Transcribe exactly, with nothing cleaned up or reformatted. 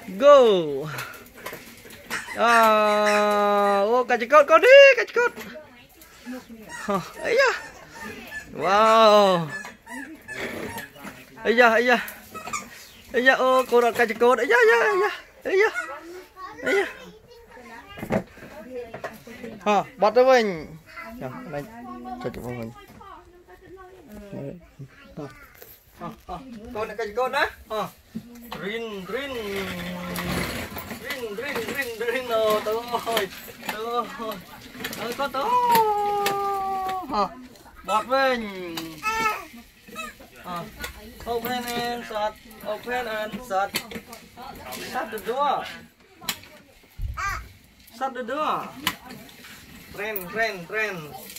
Go. À, ô cá chích cốt, con đi, cá chích cốt. Ấy da. Wow. Ấy da, ấy da. Ấy da, ô cô đặt cá chích cốt, ấy da, ấy da, ấy da. Ấy da. Ha, bắt đó mình. Này, cho chụp mình. Ha, ha. Con này cá chích cốt đó. Ha. Rin, rin. Rin, rin, rin, rin. Ờ, tôi ơi. Tôi ơi. Ơi, có tôi. Ha. Bọt mình. Ha. Open and shut. Open and shut. Shut the door. Shut the door. Ren, ren, ren.